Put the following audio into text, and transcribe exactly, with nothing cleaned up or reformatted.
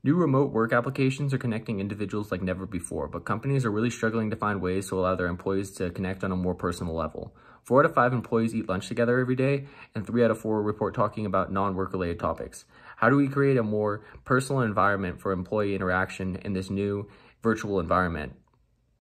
New remote work applications are connecting individuals like never before, but companies are really struggling to find ways to allow their employees to connect on a more personal level. Four out of five employees eat lunch together every day, and three out of four report talking about non-work related topics. How do we create a more personal environment for employee interaction in this new virtual environment?